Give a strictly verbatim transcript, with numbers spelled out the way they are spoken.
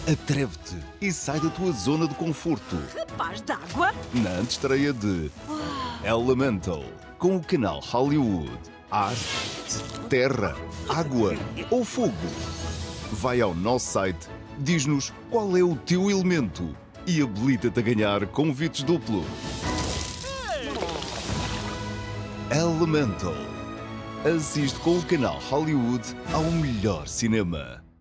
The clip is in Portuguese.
Atreve-te e sai da tua zona de conforto Rapaz d'água? na antestreia de Elemental, com o canal Hollywood. Ar, terra, água ou fogo? Vai ao nosso site, diz-nos qual é o teu elemento e habilita-te a ganhar convites duplo. Elemental. Assiste com o canal Hollywood ao melhor cinema.